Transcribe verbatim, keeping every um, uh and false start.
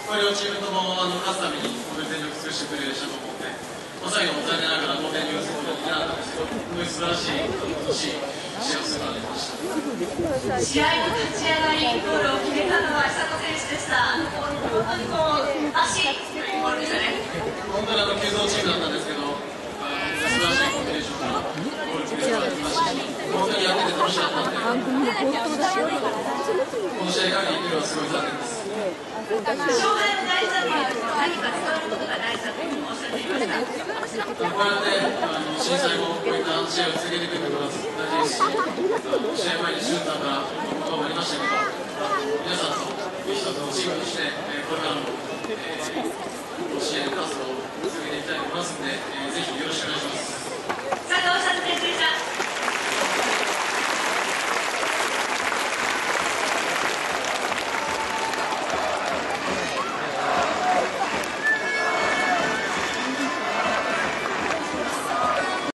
まあ、両チームともあの勝つために本当に全力尽くしてプレーしたと思うので、まあ、最後も残念ながら同点に許すことになったんですけど、本当に素晴らしい、楽しい試合をすることができました。 試合の立ち上がり、ゴールを決めたのは久野選手でした。本当にこう足というゴールでしたね。 本当にあの急造チームだったんですけど、あの素晴らしいコンビネーションからゴール決めることができましたし、本当にやってて楽しかったので、この試合限りというのはすごい残念です。 勝敗の大事だということを何か伝わることが大事だというふうにおっしゃっていました。 こうやってあの震災後、こういった試合を続けていくことが大事ですし、あの試合前にシューターから言葉もありましたけど、皆さんと一つのチームとして、えー、これからも、えー、試合の活動を続けていきたいと思いますので、えー、ぜひよろしくお願いします。